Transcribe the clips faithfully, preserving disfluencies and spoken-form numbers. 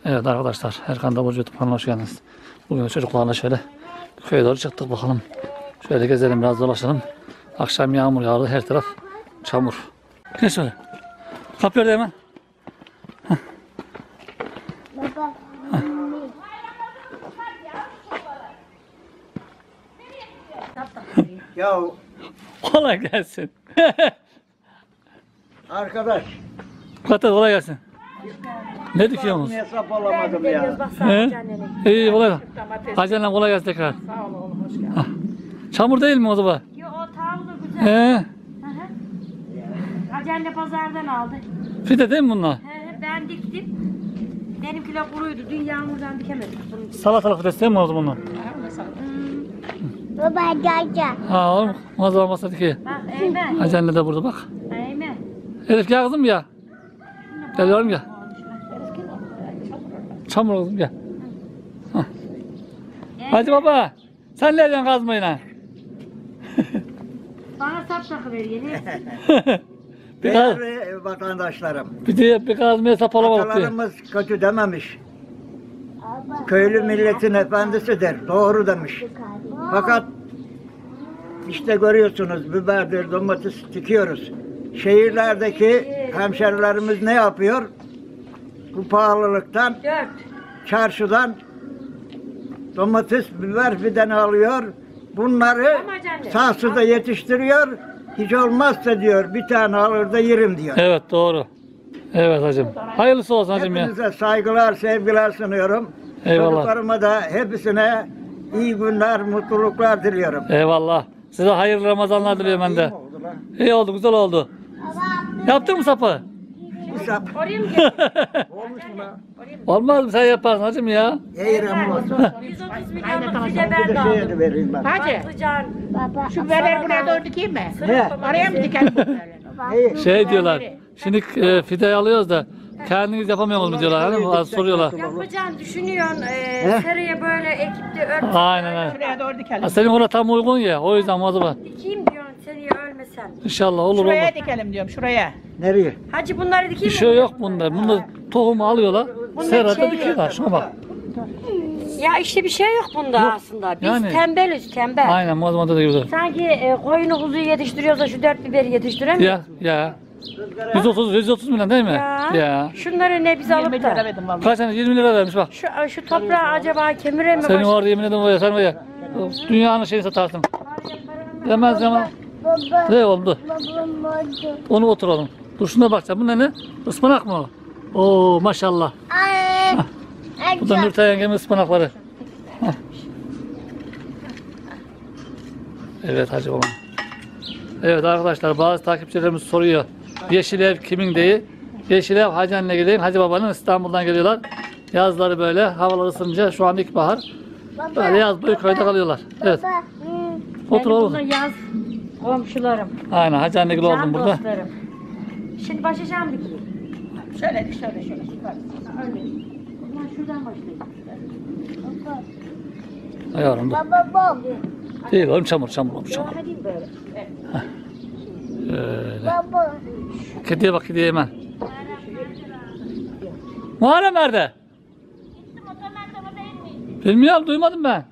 Evet arkadaşlar, Erkan Davulcu YouTube kanalına hoş geldiniz. Bugün çocuklarla şöyle köye doğru çıktık bakalım. Şöyle gezelim, biraz dolaşalım. Akşam yağmur yağdı, her taraf çamur. Gel şöyle. Kapıyor da hemen. Heh. Baba. Ya Kolay gelsin. arkadaş, Kata kolay gelsin. Ne dikiyorsunuz? hesap alamadım ya. He? İyi kolay gelsin. Hacı annem kolay gelsin tekrar. Sağ ol oğlum, hoş geldin. Ah. Çamur değil mi o zaman? Yo, o tavuk da güzel. He. Hı hı. Hacı anne pazardan aldı. Fide değil mi bunlar? He, he, ben diktim. Benimkiler kuruydu. Dün yağmurdan dikemedik. Bunu Salatalık fidesi değil mi o zaman? Baba gel gel. Ha oğlum, mazlum masa dikiyor. bak Eymen. Hacı anne de burada bak. Eymen. Elif gel kızım ya. Gel yavrum gel. Çamur kızım gel. Hah. Hadi baba. Sen ne ediyorsun kazmayla? Bana sap takıver yeni. bir, kaz, Değerli vatandaşlarım, bir, de, bir kazmaya sap alamadık diye. atalarımız kötü dememiş. Köylü milletin efendisidir, doğru demiş. Fakat işte görüyorsunuz, biberdir, domates dikiyoruz. Şehirlerdeki hemşerilerimiz ne yapıyor? Bu pahalılıktan, Dört. çarşıdan domates, biber fideni alıyor. Bunları saksıda yetiştiriyor. Hiç olmazsa diyor bir tane alır da yerim diyor. Evet doğru. Evet hacım. Hayırlısı olsun hacım ya. Hepinize saygılar, sevgiler sunuyorum. Eyvallah. Çocuklarıma da hepsine iyi günler, mutluluklar diliyorum. Eyvallah. Size hayırlı Ramazanlar diliyorum ben de. Oldu lan. İyi oldu, güzel oldu. Yaptın mı sapı? Bu sap Oraya mı gel? olmuş mu lan? Olmaz mı, sen yaparsın hacım ya. İyi Ramazan. yüz otuz milyonluk bir de Bir ben de de şeye aldım. de vereyim ben. Hacı, Patlıcan. Baba. şu biberleri buraya doğru dikeyim mi? Ne? Oraya mı dikelim bu biberleri? İyi. Şey diyorlar. Şimdi e, fide alıyoruz da kendiniz yapamıyorsunuz mu diyorlar. Hani az soruyorlar. Yapacağım düşünüyorsun. E, He? seraya böyle ekip de ört. Aynen aynen. Şuraya doğru dikelim. Ha, senin orada tam uygun ya. O yüzden o zaman. Dikeyim diyorsun seriye ölmesen. İnşallah olur olur. Şuraya dikelim diyorum, şuraya. Nereye? Hacı bunları Bir dikeyim mi? şey yok bunda. Bunda tohumu alıyorlar. Serada şey dikiyorlar. Şuna bak. Ya işte bir şey yok bunda aslında. Biz yani- tembeliz tembel. Aynen Mozma'da da gibi. Sanki e, koyunu kuzuyu yetiştiriyoruz da şu dört biberi yetiştiremiyoruz. Ya ya. yüz otuz yüz otuz milyon değil mi? Ya. Ya. Şunları ne biz alıp yirmi lira da. verdim vallahi. Kaç tane? yirmi lira vermiş bak. Şu, şu toprağı acaba kemire mi Senin baş- orada yemin ederim var ya, sen var ya. Dünyanın şeyini satarsın. Demez ama. Baba. Ne oldu? Babam oldu. Onu oturalım. Dur şuna bakacağım. Bu ne ne? Ispanak mı o? Oo maşallah. Ay. Bu da Nurten yengemin ıspanakları. Hah. Evet hacı babam. Evet arkadaşlar, bazı takipçilerimiz soruyor. Yeşil ev kimin diye. Yeşil ev Hacı anne geleyim. Hacı babanın, İstanbul'dan geliyorlar. Yazları böyle havalar ısınınca, şu an ilkbahar. Böyle yaz boyu köyde kalıyorlar. Evet. Baba. Otur Benim oğlum. bunlar yaz komşularım. Aynen Hacı anne gibi oldum Can burada. dostlarım. Şimdi başlayacağım dikeyim. Şöyle dik, şöyle şöyle. Öyle. Ben şuradan başlayayım. Ayarım dur. Baba baba. Değil oğlum, çamur çamur olmuş çamur. Devam edeyim böyle. Öyle. Baba. Kediye bak, kediye hemen. Muharrem nerede? Bilmiyorum, duymadım ben.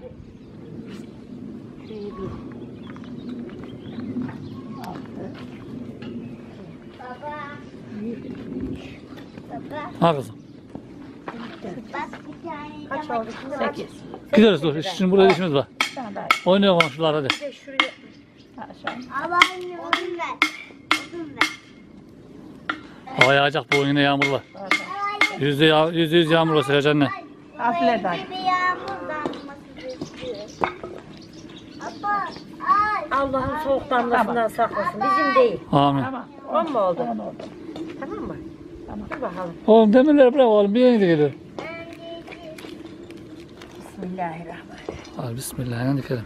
Ha kızım. Bak bir tane. Kaç oldu şimdi? Sekiz. Gideriz dur. Şimdi burada işimiz var. Sana da Oynuyor komşular hadi. Bir de şuraya. aşağı. Ama anne odun ver. Odun ver. Hava yağacak, bu oyuna yağmur var. Yüzde ya, yüzde yüz yağmur var Serac anne. Afiler dayı. Bir yağmur damlaması istiyor. Baba. Ay. Allah'ın soğuk damlasından saklasın. Bizim değil. Amin. Tamam. On mu oldu? Tamam oldu. Tamam mı? Tamam. Dur bakalım. Oğlum demirleri bırak oğlum, bir yeni de geliyor. Bismillahirrahmanirrahim. Hadi bismillah, dikelim.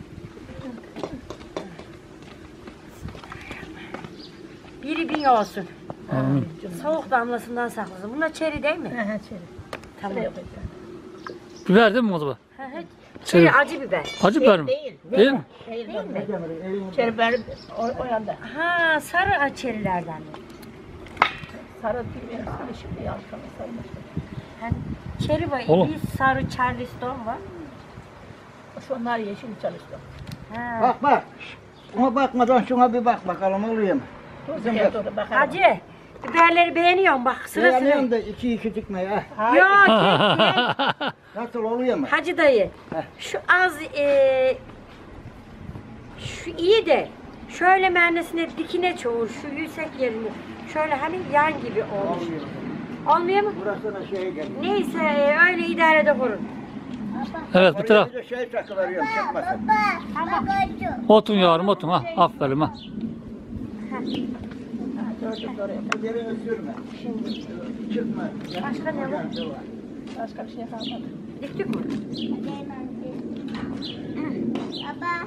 Biri bin olsun. Amin. Soğuk damlasından saklasın. Bunlar çeri değil mi? He he çeri. Tamam. Biber değil mi o zaman? Hı hı. Çeri. Çeri acı biber. Acı biber mi? Değil. Değil mi? Değil, değil mi? Çeri biber o, o yanda. Ha, sarı çerilerden. Sarı değil, sarı şimdi yalkama sarı. Ha, Çeri var. Oğlum. Bir sarı Charleston var. Şunlar yeşil çalıştı. Ha. Bak bak. Şuna bakmadan şuna bir bak bakalım oluyor mu? Dur Bizim gel bak. dur bakalım. Hacı, biberleri beğeniyorum bak sıra sıra. Beğeniyorum da iki iki dikme ya. Hayır. Yok, gel, gel. Nasıl oluyor mu? Hacı dayı. Heh. Şu az e, şu iyi de şöyle mernesine dikine çoğur şu yüksek yerini. Şöyle hani yan gibi olmuş. Olmuyor. Olmuyor mu? Burasına şey gel. Neyse e, öyle idare ede kurun. Evet bir taraf. Oraya bir de şey takıveriyorum çıkmasın. Baba, babacığım. Otun yavrum otun ha. Aferin ha. Gördüm oraya. Bu yere sürme. Çıkma. Başka ne var? Başka bir şey kalmadı. Diktik mi? Baba.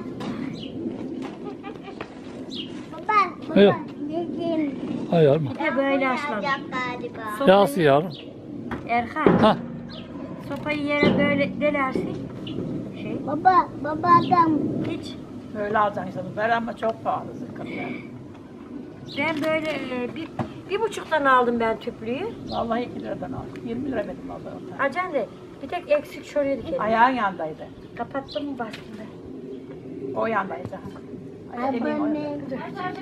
Baba, baba. Yok. Dedim. Hay yavrum. Bir de böyle açmadım. Olacak galiba. Yağsı yavrum. Erkan, Ha. sopayı yere böyle delersin. Şey, Baba, baba adam. hiç. Böyle alacaksın işte. Biber ama çok pahalı sıkıntı. Ben böyle e, bir, bir buçuktan aldım ben tüplüyü. Vallahi iki liradan aldım. yirmi lira verdim aldım. Acan de bir tek eksik şuraya dikelim. Ayağın yandaydı. Kapattım mı bastım ben? O yandaydı. Ay, elim o Anne. yandaydı.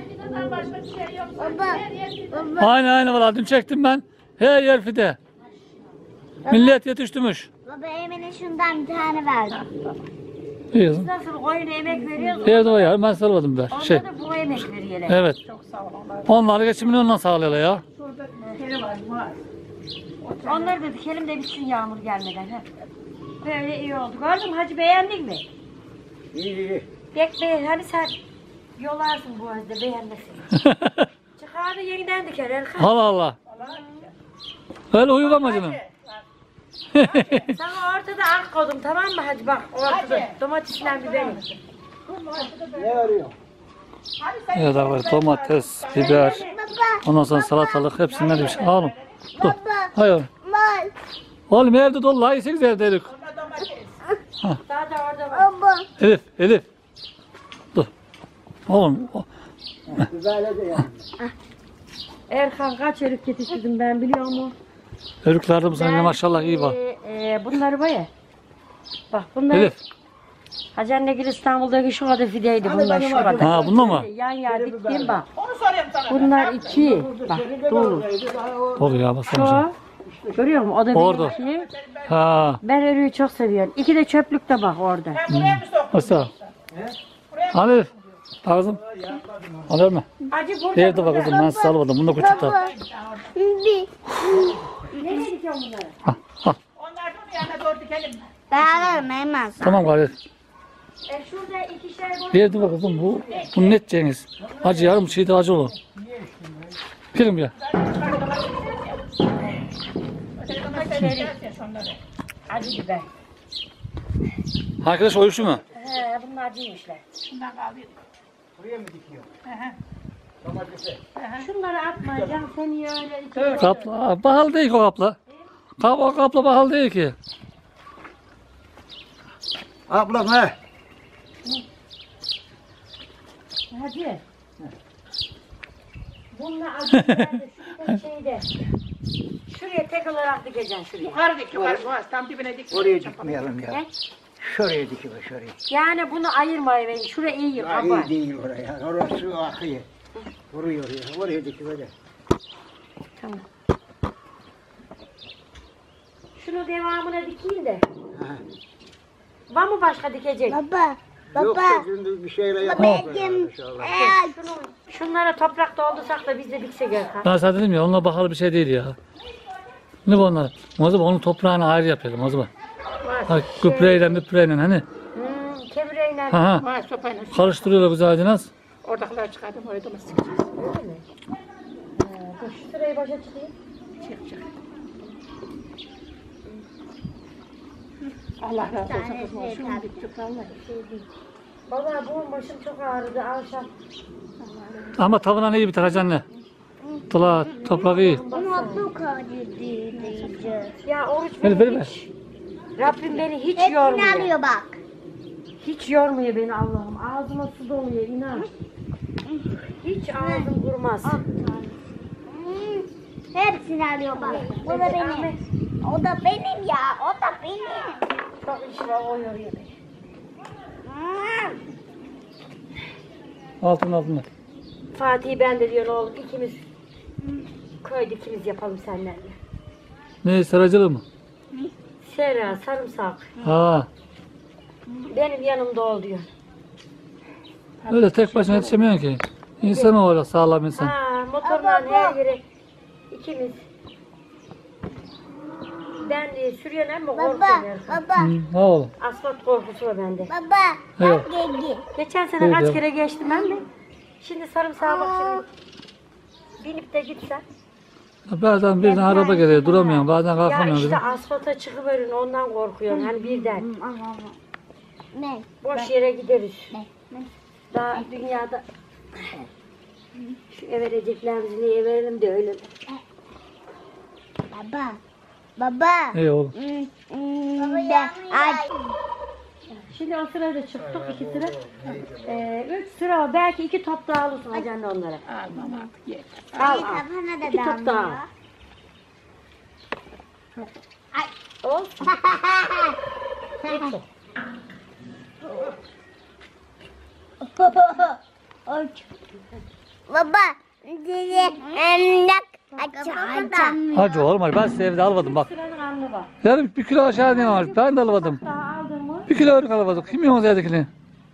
Baba, baba, Aynen aynen valla dün çektim ben. Her yer fide. Millet yetiştirmiş. baba Emine şundan bir tane verdi. İyi Biz kızım. nasıl koyuna emek veriyoruz? Evde o ya ben sarılmadım ben. Onda Şey. da bu emek veriyorlar. Evet. Çok sağ ol. Onlar Onlar geçimini ondan sağlıyorlar ya. şurada kere var. Var. Onları da dikelim de bitsin yağmur gelmeden. He. Böyle iyi oldu. Gördün mü hacı beğendin mi? İyi iyi. Bek beğen. Hani sen yolarsın bu arada beğenmesin. Çıkardı yeniden diker Erkan. Allah Allah. Öyle huyu var mı canım? Sana ortada ak koydum tamam mı hacı bak ortada. Domatesle biberi. Ne arıyor? Evet arkadaşlar domates, biber, ondan sonra salatalık hepsinden bir şey. Oğlum. Dur. Hayır. Mal. Oğlum evde dolu. Hayır sekiz evdeydik. Daha da orada var. Baba. Elif, Elif. Dur. Oğlum. o- Güzel de yani. Erkan kaç erik yetiştirdim ben biliyor musun? Örüklerde bu sene maşallah iyi var. E, e, bunları var ya. Bak bunlar. Elif. Hacı Annegil İstanbul'daki şu kadar fideydi bunlar şu kadar. Ha bunlar mı? Yan yan diktim bak. Onu soruyorum sana. Bunlar iki. Bak dolu. Dolu ya baksana. Şu. Görüyor musun? O da Orada. benimki. Ha. Ben örüyü çok seviyorum. İki de çöplük de bak orada. Ben buraya mı soktum? Nasıl? Al Elif. Al kızım. Alır mı? Hacı burada. Evde bak kızım ben size almadım. Bunu da küçük de. Baba. Bir. Nereye dikiyorsun bunları? Al. Al. Onlar da yanına doğru dikelim mi? Ben alırım hemen sana. Tamam kardeşim. E şurada ikişer boy. Evde bak kızım bu. Bu ne edeceğiniz? Acı yarım şeyde acı olur. Gelin ya. Acı biber. Arkadaş o işi mi? He bunlar acıymışlar. Şundan kaldıydık. Buraya mı dikiyor? Hı hı. Domatesi. Şunları atmayacağım. Seni öyle iki. Kapla. Bahal değil ki o kapla. Kap, o kapla bahal değil ki. Ablam he. Hacı. Bunlar acı biber de şurada şeyde. Şuraya tek olarak dikeceksin şuraya. Yukarı dik yukarı. Boğaz tam dibine dik. Oraya dikmeyelim ya. He? Şuraya dikiyor şuraya. Yani bunu ayırmayın. Şuraya iyi Ya kaba. iyi değil oraya. Orası akıyor. Vuruyor ya. Oraya dikiyor öyle. Tamam. Şunu devamına dikeyim de. Ha. Var mı başka dikecek? Baba. Yok Baba. da şimdi bir şeyle yapalım. Babacığım. inşallah. Eğer Şunu, şunlara toprak doldursak da biz de diksek Erkan. Ben sana dedim ya onunla bahalı bir şey değil ya. Ne bu onlar? O zaman onun toprağını ayrı yapalım o zaman. Ha, gübreyle müpreyle hani. Hmm, kemireyle. Ha ha. Var sopayla. Karıştırıyorlar güzelce nasıl? Oradakileri çıkardım. Oraya domates sıkacağız. Dur şu sırayı başa çıkayım. Çık çık. Allah razı olsun kızım. Şunu diktik vallahi. Baba bu başım çok ağrıdı akşam. Ama tavına iyi biter hacı anne. Tula, toprak iyi. ama bu kadar diyeceğiz. Ya oruç Ver, beni ver, hiç. Rabbim beni hiç Hepsini yormuyor. alıyor bak. Hiç yormuyor beni Allah'ım. Ağzıma su doluyor inan. Hiç ağzım kurmaz. Hmm, hepsini alıyor bak. Bu da benim. Ahmet, O da benim ya. O da benim. Çok iş var, o yoruyor beni. Hmm. Altın altında. Fatih ben de diyor oğlum ikimiz köyde ikimiz yapalım seninle. Ne seracılığı mı? Sera, sarımsak. Ha. Benim yanımda ol diyor. Öyle tek başına yetişemiyorsun ki. İnsan olarak sağlam insan. Ha, motorla her yere ikimiz. Ben de sürüyorum ama Baba, korkuyorum Erkan. baba, Hı, ne oldu? Asfalt korkusu var bende. baba. Evet. Bak geldi. Geçen sene Buyur kaç ya. kere geçtim ben de. Şimdi sarımsağa bak şimdi. Binip de gitsen. Bazen birden araba geliyor duramıyorum. Bazen Ya kalkamıyorum. işte dedim. asfalta çıkıverin ondan korkuyorum. Hani birden. Ne? Boş yere gideriz. Ne? Ne? Daha dünyada şu vereceklerimizi niye verelim de öyle. Baba. Baba. İyi oğlum. Hmm, hmm, ben- Ay. Şimdi o sırada çıktık iki sıra. Ee, üç sıra belki iki top daha alırsın Hacan onlara. Almam artık ye. Al al. Kafana da İki top daha. damlıyor. Olsun. Geçin. Oy. Baba. Size emlak açacağım. Hacı oğlum hadi ben size evde almadım bak. Sıranın alnı var. Yarın bir kilo aşağı diyeyim var. Ben de almadım. Daha aldın mı? Bir kilo örük almadım. Kim yiyorsunuz evdekini?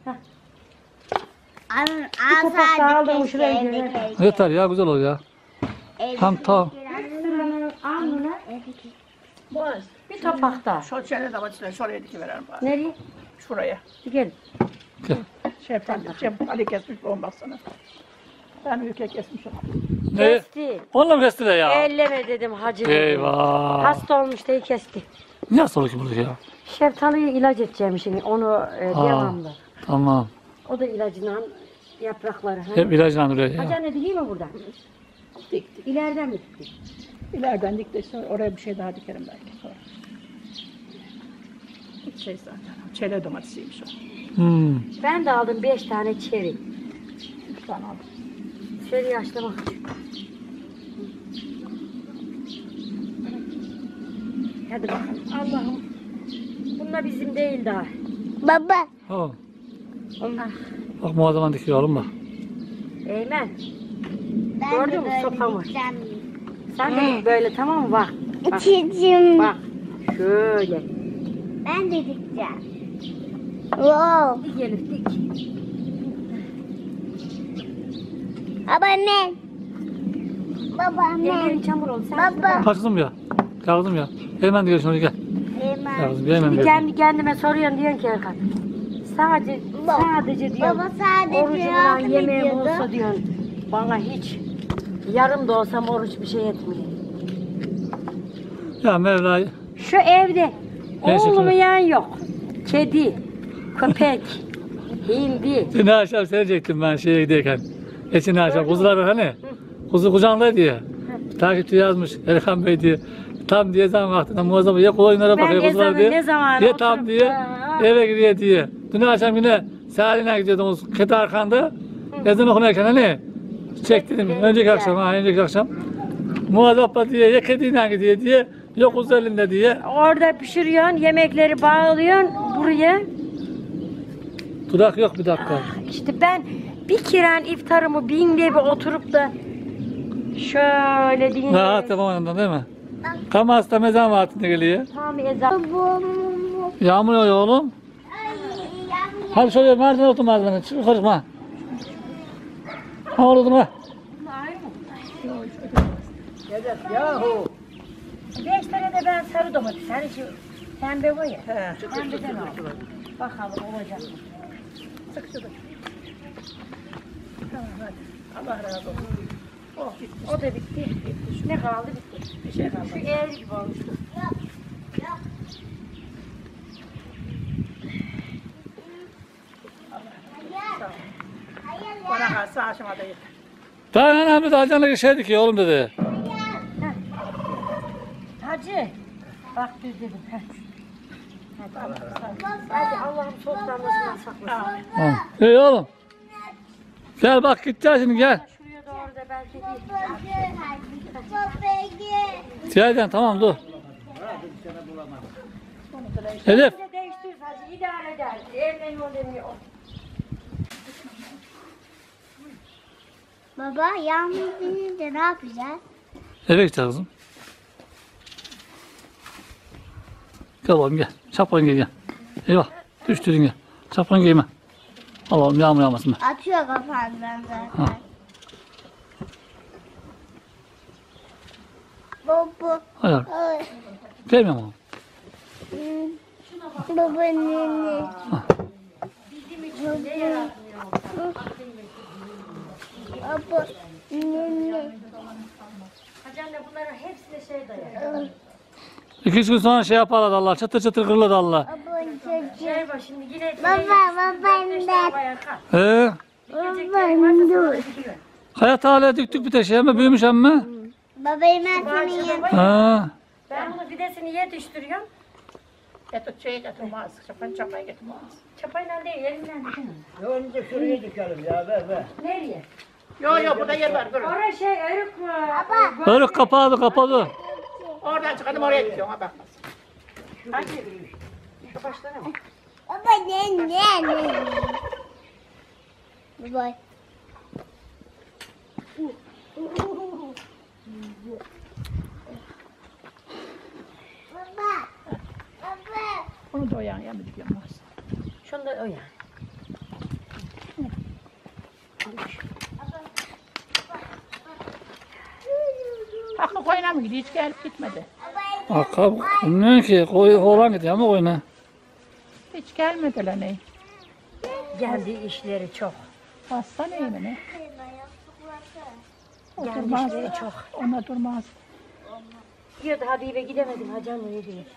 Al, Bir al kapak daha aldım, sadece şuraya keşke, göre. evdeki- Yeter ya güzel olur ya. evdeki- Tam tam. Sıranın alnına Boğaz. bir topak daha. Şu çene de başına şuraya dikiverelim bari. Nereye? Şuraya. Gel. Gel. Şeftali, şeftali kesmiş olmazsana. Ben ülke kesmişim. Ne? Kesti. Onunla mı kestiler ya? Elleme dedim hacı dedim. Eyvah. Hasta olmuş diye kesti. Nasıl olur ki burada ya? Şeftaliyi ilaç edeceğim şimdi onu e, Aa. devamlı. Tamam. O da ilacından yaprakları. Ha? Hep ilacla duruyor ya. Hacı anne değil mi burada? Diktik. İleriden mi dikti? İleriden diktik sonra oraya bir şey daha dikerim belki sonra. Şey zaten. Çele domatesiymiş o. Hmm. Ben de aldım beş tane çeri. Üç tane aldım. Çeri yaşlamak. Hadi bakalım. Allah'ım. Bunlar bizim değil daha. Baba. Tamam. Onlar. Bak muazzam dikiyor oğlum bak. Eymen. Ben Gördün de mü? böyle Sopa var. dikeceğim. Sen de böyle tamam mı? Bak. Bak. Çizim. Bak. Şöyle. Ben de dikeceğim. Wow. Dik Elif dik. Baba ne? Baba Ellerin ne? çamur oldu. Sen Baba. Kaçtım ya. Kaldım ya. Hemen diyor şunu gel. Hemen. Kaldım bir hemen Şimdi diyor. kendi kendime soruyorsun diyorsun ki Erkan. Sadece, Baba. sadece diyorsun. Baba sadece Orucumdan yardım yemeğim ediyordu. olsa diyorsun. Bana hiç yarım da olsam oruç bir şey etmiyor. Ya Mevla Şu evde Teşekkür oğlumu ederim. yiyen yok. Kedi, köpek, hindi. Dün akşam seyredecektim ben şeye giderken. Geçen akşam kuzular var hani. Kuzu kucağındaydı ya. Takipçi yazmış Erkan Bey diye. Tam diye zaman vaktinde muazzam ya koyunlara Ben bakıyor ne kuzular zaman- diye. ne zaman Ya tam oturup diye da- eve gidiyor diye. Dün akşam yine Saline gidiyordum o kedi arkanda. Ezan okunarken hani çektim Çekti, önceki güzel. akşam ha önceki akşam. Muazzam diye ya kediyle gidiyor diye yok kuzu elinde diye. Orada pişiriyorsun, yemekleri bağlıyorsun buraya. Durak yok bir dakika. İşte ben bir kiren iftarımı binde bir oturup da şöyle Ha dinleyeyim. tamam ondan değil mi? Kamas'ta mezan vaktinde geliyor. Tam ezan. Yağmur yağıyor oğlum. Hadi şöyle merdiven otur merdivene. Çık konuşma. Ha oğlum ha. Yahu. Beş tane de ben sarı domates. Hani şu pembe var ya. He. Pembeden al. Bakalım olacak mı? Sık sık. Tamam hadi. Allah razı olsun. Oh bitti. O da bitti. Ne kaldı bitti. Bir şey kalmadı. Şu eğri gibi olmuştu. Bana kalsa aşamada yeter. Ben anamız Hacan'la şey dikiyor oğlum dedi. Hacı. Bak düz dedim. Heh. Hadi, Hadi Allah'ım sofranmasından saklasın. Ha. İyi oğlum. Gel bak gideceğiz şimdi gel. Şuraya doğru da belki değil. Gel tamam dur. sene bulamadım. Elif. Bir de değiştir hacı idare eder. Evlen yol demiyor. Baba yağmur binince ne yapacağız? Eve gideceğiz kızım. Gel oğlum gel. Şapkan giy gel. Eyvah. Düştürdün gel. Şapkan giyme. Al oğlum yağmur yağmasın be. Atıyor kafandan zaten. Ha. Baba. Hayır. Ay. Gelmiyor mu? Hmm. Baba nene. Bizim için ne yaratmıyor? Baba nene. Hacı anne bunların hepsine şey dayar. İki üç gün sonra şey yaparlar Allah. Çatır çatır kırılır Allah. Baba çocuğum. Şey var şimdi yine... Baba baba ben. He. Baba dur. Hayat hala düktük bir teşe ama büyümüş ama. Babayı ben sana yedim. Ha. Ben bunu fidesini yetiştiriyorum. Getir şey getirmez. Çapan çapayı getirmez. Çapayla değil elimden. Önce şuraya dikelim ya ver ver. Nereye? Yok yok burada yer var. Durun. Orada şey örük mü? Örük kapadı kapadı. Oradan çıkalım oraya gidiyorum. Ha bakmaz. Hadi. Şu başlara mı? Baba nene. Baba. Baba. Baba. Onu da o yan yanı dikiyorum. Şunu da o ya. Hakkı koyuna mı gidiyor? Hiç gelip gitmedi. Akab, bilmiyorum ki koy oğlan gidiyor ama koyuna. Hiç gelmedi lan ne? Geldiği işleri çok. Hasta ne mi ne? O Geldiği durmaz. işleri çok. Ona durmaz. Diyordu Habibe gidemedim hacı anne ne diyeyim.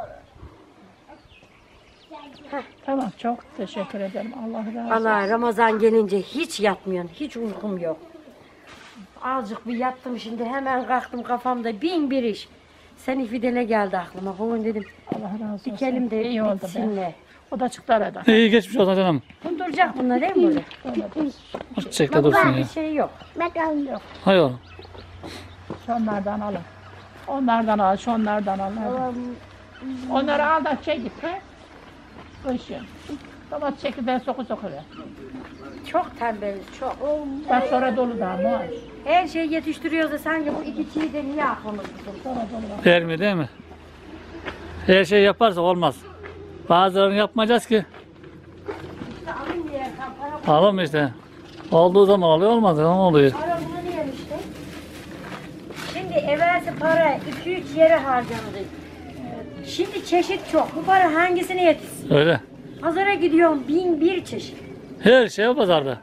Tamam çok teşekkür ederim. Allah razı olsun. Allah Ramazan gelince hiç yatmıyorum. Hiç uykum yok. Azıcık bir yattım şimdi hemen kalktım kafamda bin bir iş. Seni fidele geldi aklıma. Bugün dedim Allah razı olsun. dikelim de İyi oldu be. bitsinler. O da çıktı arada. İyi geçmiş olsun canım. Kunduracak bunlar değil mi böyle? Çiçek de dursun Baba bir ya. şey yok. Bakalım yok. Hay oğlum. Şunlardan alın. Onlardan al, şunlardan al. Onları al da şey git he. Kışın. Domates çekirdeği soku soku ver. Çok tembeliz çok. Bak sonra dolu daha muhaş. Her şeyi yetiştiriyoruz da sanki bu iki çiğ de niye aklımız tutun? Sonra dolu. Değil mi değil mi? Her şey yaparsa olmaz. Bazılarını yapmayacağız ki. İşte alın diye para Alalım işte. Olduğu zaman oluyor olmaz zaman oluyor. para bunu diyelim işte. Şimdi evvelsi para iki üç yere harcandı. Şimdi çeşit çok. Bu para hangisine yetişsin? Öyle. Pazara gidiyorum bin bir çeşit. Her şey o pazarda.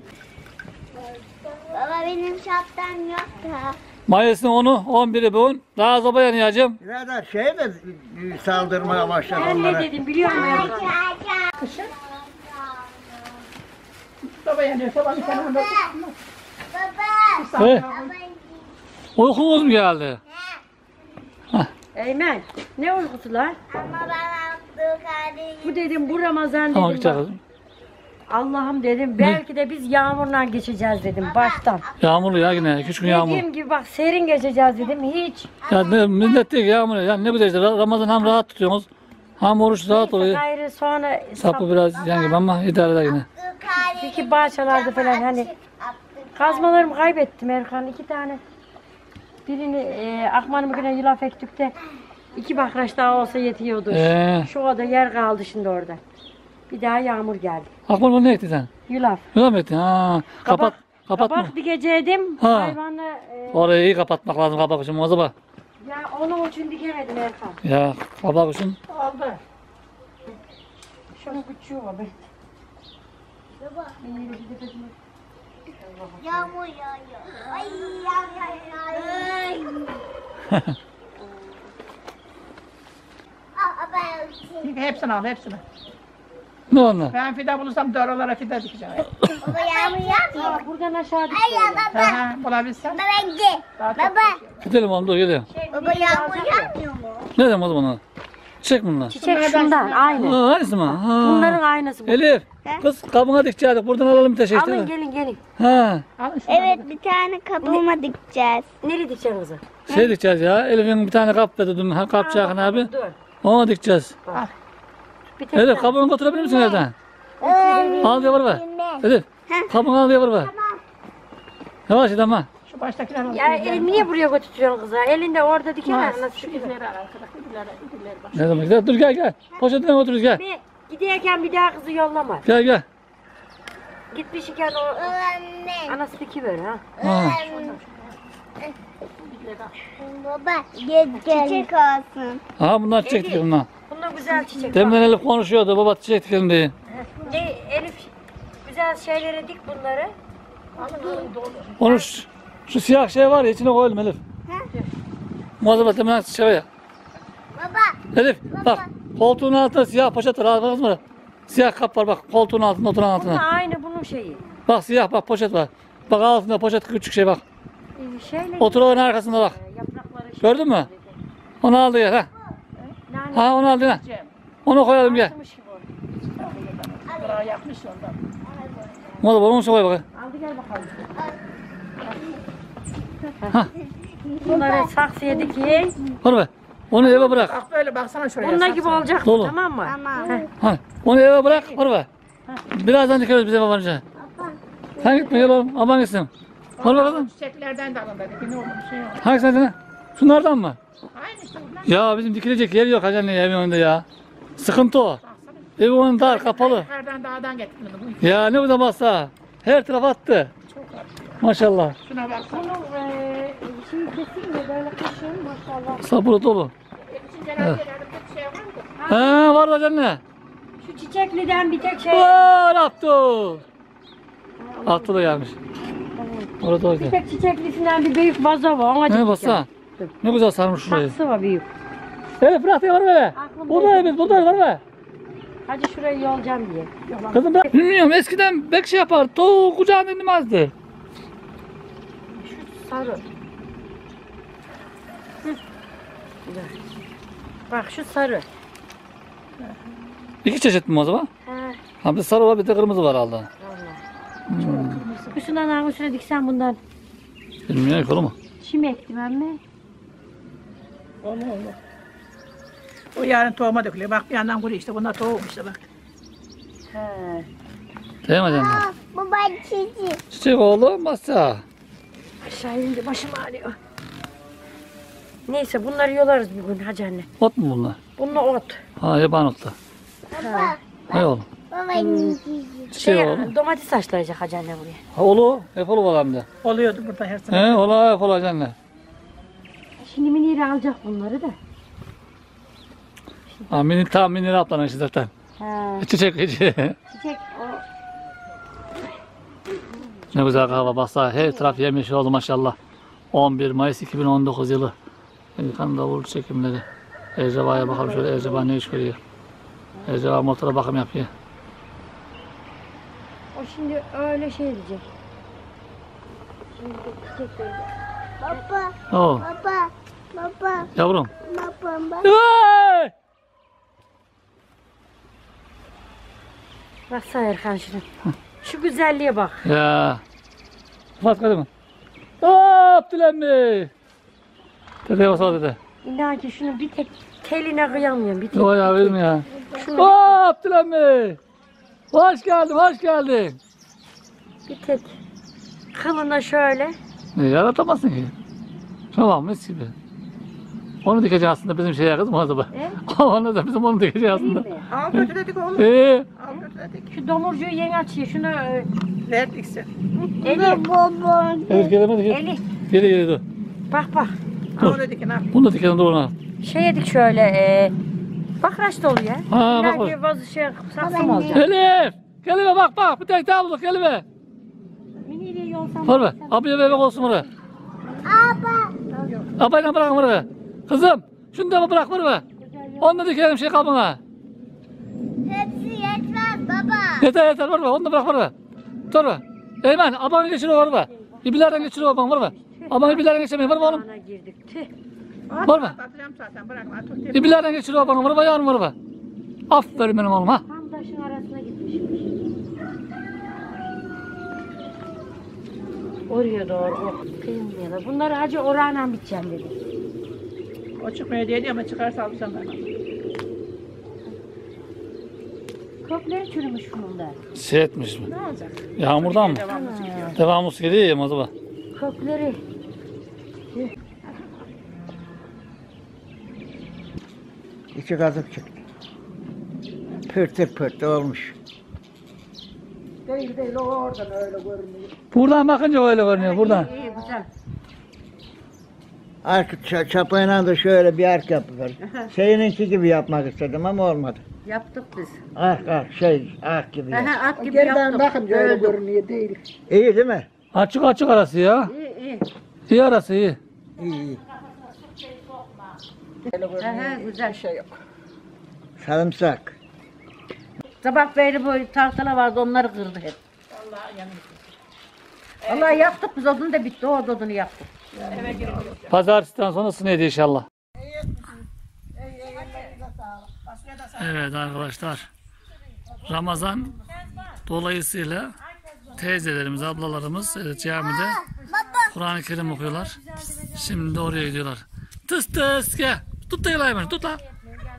Baba benim şaptam yok da. Mayıs'ın onu on biri bugün. Daha zoba yanıyacağım. Birader şey mi saldırmaya başladı Ben ne onlara? dedim biliyor musun Erkan? Kışın. Soba yanıyor. Soba bir tane onda. Baba. He, uykumuz mu geldi? Eymen ne uykusu lan? Ama ben attım kardeşim. Bu dedim bu Ramazan Tamam dedim. gideceğiz bak. kızım. Allah'ım dedim belki de biz yağmurla geçeceğiz dedim baştan. Yağmurlu ya yine. iki üç gün yağmur. Dediğim gibi bak serin geçeceğiz dedim hiç. Ya ne, millet diyor ki yağmur. Ya ne güzel işte. Ramazan hem rahat tutuyorsunuz. Hem oruç rahat oluyor. Gayrı sonra Sapı biraz yan gibi ama idare eder yine. iki bahçelerde falan hani kazmalarımı kaybettim Erkan iki tane. Birini e, Akman'ımkine yulaf ektik de iki bakraç daha olsa yetiyordu. Ee, Şu oda yer kaldı şimdi orada. Bir daha yağmur geldi. Akman bunu ne ektin sen? Yulaf. Yulaf mı ektin? Ha, kapat. Kapat mı? Kabak dikeceydim. Ha. Hayvanla e, Orayı iyi kapatmak lazım kabak için. O zaman. ya onun için dikemedim Erkan. Ya kabak için. Oldu. Şunun küçüğü var be. Yağmur yağıyor. Ay yağmur yağıyor. Aa ben uçayım. Çünkü hepsini al hepsini. Ne onlar? Ben fide bulursam doğrulara fide dikeceğim. Baba yağmur yağmıyor. Aa, buradan aşağı Ay dikiyorum. ya Hı baba. hı bulabilsem. Baba gel. Daha çok Baba. Gidelim oğlum dur gidelim. Şey, Baba yağmur yağmıyor mu? Ne dedim o zaman ona? Çiçek bunlar. Çiçek şundan aynı. Ha, aynısı mı? Ha. Bunların aynısı bu. Elif, kız kabına dikeceğiz. Buradan alalım bir de şey Alın işte. gelin gelin. Ha, Alın şunları. Evet bir tane kabuğuma dikeceğiz. Nereye dikeceksin kızı? şey dikeceğiz ya. Elif'in bir tane kap dedi dün. Ha, kap Çakın abi. Dur. Ona dikeceğiz. Bir tek Elif, kabuğunu götürebilir misin evden? Al diye var be. Elif, kabuğunu al diye var be. Yavaş et ama. Şu baştakiler al. Ya el, niye buraya götürüyorsun kızı? Elinde orada dikemez. Şu Nasıl dikemez? izleri al arkadaş. İdileri, idileri bak. Ne zaman gider? Dur gel gel. Poşetine götürürüz gel. Bir giderken bir daha kızı yollama. Gel gel. Gitmiş iken o Anne. anası dikiver ha. Ha. Baba gel çiçek olsun. Aha bunlar çiçek dikelim bunlar. Bunlar güzel çiçek. Demden Elif konuşuyordu. Baba çiçek dikelim diye. Ne Elif güzel şeylere dik bunları. Onu şu, şu siyah şey var ya içine koyalım Elif. Muazzam demin şey ya. Baba. Elif bak koltuğun altında siyah poşet var. Aldınız mı? Siyah kap var bak koltuğun altında oturan Bunlar altında. aynı bunun şeyi. Bak siyah bak poşet var. Bak altında poşet küçük şey bak. Ee, Şeyle Oturanın arkasında bak. yaprakları şey. Gördün mü? Onu aldı ya. Ha, Nane ha onu aldı ya. Cem. Onu koyalım gel. atmış gibi oldu. Kırağı yapmış ondan. Muazzam onu koy bakayım. Aldı gel bakalım. Ha. Bunları saksıya dikeyim. Onu be. Onu eve bırak. Bak böyle baksana şuraya. Bunlar sak gibi sak. olacak Dolu. mı? Tamam mı? Tamam. Heh. Ha. Onu eve bırak. Onu be. Birazdan dikeriz bize babanca. Sen gitme gel oğlum. Aman gitsin. Onu bakalım. Çiçeklerden de alın dedi. Ne olur bir şey yok. Hangi sen Şunlardan mı? Aynı işte bunlar. Ya bizim dikilecek yer yok hacı anne evin önünde ya. Sıkıntı o. Ev onun dar kapalı. Yukarıdan dağdan getirdim bu. Ya ne bu da masa. Her taraf attı. Maşallah. Şuna bak. Bunu eee şimdi kesin de böyle kışın maşallah. Sabırı dolu. Hepsinin cenazelerimde bir şey var mı? He var hacı anne. Şu çiçekliden bir tek şey. Var attı. Attı da gelmiş. Orada Bir oydu. tek çiçeklisinden bir büyük vazo var. Ona Ne dikeceğim. basa? Ne güzel sarmış şurayı. Saksı var büyük. Evet bırak diye var be. Aklımda Burada evet burada var be. Hadi şurayı yolacağım diye. Kızım bırak. Bilmiyorum eskiden bek şey yapar. Tuğ kucağına inmezdi. Sarı. Hı. Güzel. Bak şu sarı. İki çeşit mi o zaman? He. Ha bir sarı var bir de kırmızı var herhalde. Üstünden ağın üstüne diksen bundan. Bilmiyorum ki olur mu? Çim ektim ben mi? Olur olur. O yarın tohuma dökülüyor. Bak bir yandan kuruyor işte. Bunlar tohum işte bak. He. Değil mi canım? Aa, baba çiçek. Çiçek oğlum masa. Aşağı inince başım ağrıyor. Neyse bunları yolarız bir gün hacı anne. Ot mu bunlar? Bununla ot. Ha yaban otlu. Baba. Hay oğlum. Baba çiçek. Çiçek Şey, oğlum. domates saçlayacak hacı anne buraya. Ha oğlu. Hep oğlu var hem de. Oluyordu burada her sene. He oğlu hep oğlu canım. Şimdi Münir'e alacak bunları da. Ha mini tam mini ablanın işi zaten. He. Çiçek çiçek. Çiçek o. Ne güzel kahve basa. Her taraf yemiş oldu maşallah. on bir Mayıs iki bin on dokuz yılı. Kan davul çekimleri. Erceva'ya bakalım şöyle Erceva ne iş görüyor. Erceva motora bakım yapıyor. O şimdi öyle şey diyecek. Şimdi de çiçek böyle. Baba. Oo Baba. Baba. yavrum. Baba. Baba. Hey! Baksana Erkan şunu. Şu güzelliğe bak. Ya. Fat kadın mı? Hop Abdülemmi. Dede basa dede. İnan ki şunu bir tek teline kıyamıyorum. Bir tek. Yok ya verim ya. Şunu Hop Abdülemmi. Hoş geldin hoş geldin. bir tek. Kılına şöyle. Ne yaratamazsın ki. Tamam mis gibi. Onu dikeceğiz aslında bizim şeye kızım o zaman. E? Onu da bizim onu dikeceğiz aslında. Değil mi? Al götür dedik oğlum. Ee, Al götür dedik. Şu domurcuğu yeni açıyor. Şunu e, Ver diksin. Eli. Baba. evet gelemedik. Eli. Geri geri dur. Bak bak. Al onu dikin al. Bunu da dikelim dur ona. Şey yedik şöyle. E, bakraç dolu ya. Ha, İnan bak ki bazı şey saksım olacak. Elif. Gelime bak bak bir tek daha bulduk gelime. Miniyle yolsam. Var be. Abiye bebek olsun buraya. Baba. Abayla bırak buraya. Kızım şunu da bırak buraya. Onu da dikelim şey kabına. Hepsi yetmez baba. Yeter yeter var be onu da bırak buraya. Dur be. Eymen abanı geçiriyor var be. İbilerden geçiriyor abanı var be. Abanı ibilerden geçirmeyin var mı oğlum? Ana girdik. Tüh. Var mı? Atacağım zaten bırakma. At, at, İbilerden geçiriyor bana vurma yavrum vurma. Aferin benim oğlum ha. Tam taşın arasına gitmişmiş. Oraya doğru o kıyımlıyorlar. Bunları hacı orağına biteceğim dedi. O çıkmıyor diye ama çıkarsa alacağım ben. Kökleri çürümüş bunun da. Şey etmiş mi? Ne olacak? Yağmurdan mı? Devamlı çekiyor. Devamlı su geliyor ya acaba. Kökleri. İki kazık çıktı. Pırtı pırtı olmuş. Değil değil o oradan öyle görünüyor. Buradan bakınca öyle görünüyor buradan. İyi güzel. Ark ça- çapayla da şöyle bir ark yapıyor. Seninki gibi yapmak istedim ama olmadı. Yaptık biz. Ark ark şey ark gibi. yap. Aha, at gibi Geriden yaptık. bakınca öyle Öldük. görünüyor değil. İyi değil mi? Açık açık arası ya. İyi iyi. İyi arası iyi. İyi iyi. Aha, güzel. şey yok. Sarımsak. Sabah böyle bu tahtalar vardı onları kırdı hep. Allah yaptık biz odunu da bitti. O odunu yaptık. Pazartesi'den sonra sınıydı inşallah. Evet arkadaşlar. Ramazan dolayısıyla teyzelerimiz, ablalarımız e, camide Kur'an-ı Kerim okuyorlar. Şimdi de oraya gidiyorlar. Tıs tıs gel. Tut da yalaymış. Tut da.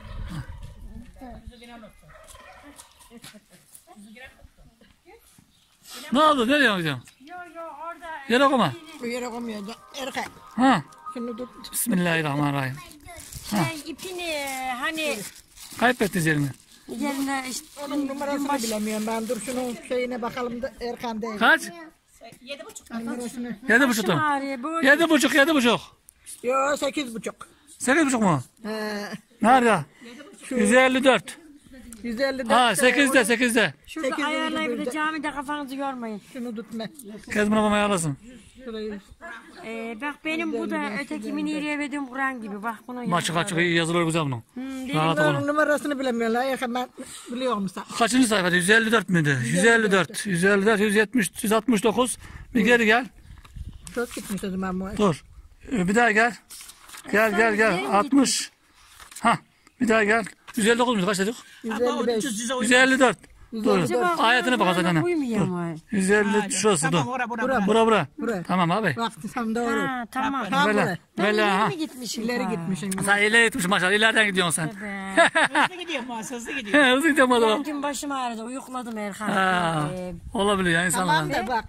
Ne oldu? Nereye gidiyorsun? Yere okuma. Bu yere koymayacak. Erkek. Ha. Şunu tut. Bismillahirrahmanirrahim. Şey, ipini hani Kaybettiniz yerini. yerine işte Onun numarasını bilemiyorum ben. Dur şunun şeyine bakalım da Erkan değil. Kaç? Numarasını. Yedi buçuk. başım mu? ağrıyor. Böyle Yedi buçuk, yedi buçuk. Yo sekiz buçuk. Sekiz buçuk mu? He. Nerede? Yüz elli dört. yüz elli dört. Ha sekizde, sekizde. şurada sekizinci ayarlayıp da bölümde. camide kafanızı yormayın. Şunu tutma. Kezmin babama ayarlasın. Şurayı. Ee, bak benim bu da öteki miniriye verdiğim Kur'an gibi. Bak bunun Açık açık iyi yazıları güzel bunun. Hmm, Rahat Onun olun. numarasını bilemiyorlar. Erkan ben biliyor musun? Kaçıncı sayfada? yüz elli dört müydü? yüz elli dört, yüz elli dört, yüz yetmiş, yüz altmış dokuz. Bir geri gel. Çok gitmiş o zaman bu. Dur. Ee, Bir daha gel. Gel gel gel. altmış. Ha. Bir daha gel. yüz elli dokuz muydu? Kaç dedik? yüz elli beş. yüz elli dört. Dur. Acaba Ayetine bak Hazretine. uymuyor mu? yüz elli şurası dur. Bura bura. Bura bura. Bura. Tamam abi. Baktı tam doğru. Ha tamam. Tam Böyle. bura. Böyle ha. mi gitmişim? İleri gitmişsin. Sen ileri gitmişsin maşallah. İleriden gidiyorsun sen. Hızlı gidiyor mu? Hızlı gidiyor. He, hızlı gidiyorum adamım. Dün başım ağrıdı. Uyukladım Erkan. Ha, Ee, olabilir ya Tamam insanlar. da bak.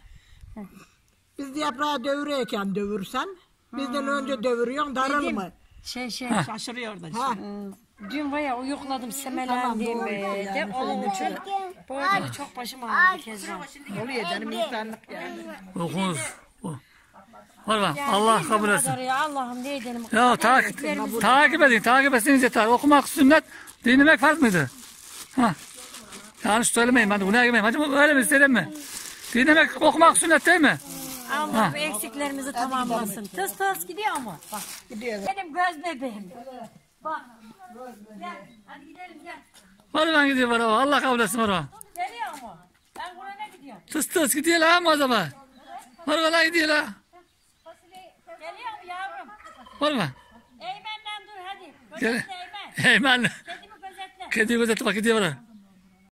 Biz yaprağı dövüreyken dövürsen, bizden önce dövürüyorsun darıl mı? şey şey. Şaşırıyor da işte. Dün baya uyukladım. Semelendim. doğru ee, de yani, onun için. Böyle çok başım ağrıdı Kezban. Oluyor canım insanlık yani. Okunuz. O. Var mı? Allah kabul etsin. Ya Allah'ım ne edelim. Ya takip, takip edin, takip etsiniz yeter. Okumak sünnet, dinlemek farz mıydı? Ha. Yanlış söylemeyin, ben de bunu girmeyeyim. Hacım öyle mi istedim mi? Dinlemek, okumak sünnet değil mi? Allah bu eksiklerimizi tamamlasın. Tıs tıs gidiyor mu? Bak. Gidiyor. Benim göz bebeğim. Bak. Gel. Hadi gidelim gel. Var ben gidiyor var o. Allah kabul etsin var o. Geliyor mu? Ben Kur'an'a gidiyorum. Tıs tıs gidiyor la mı o zaman? Var o la gidiyor la. Geliyor mu yavrum? Var mı? Eymen'den dur hadi. Gel. Gözetle Eymen. Eymen. Kedimi gözetle. Kediyi gözetle bak gidiyor var o.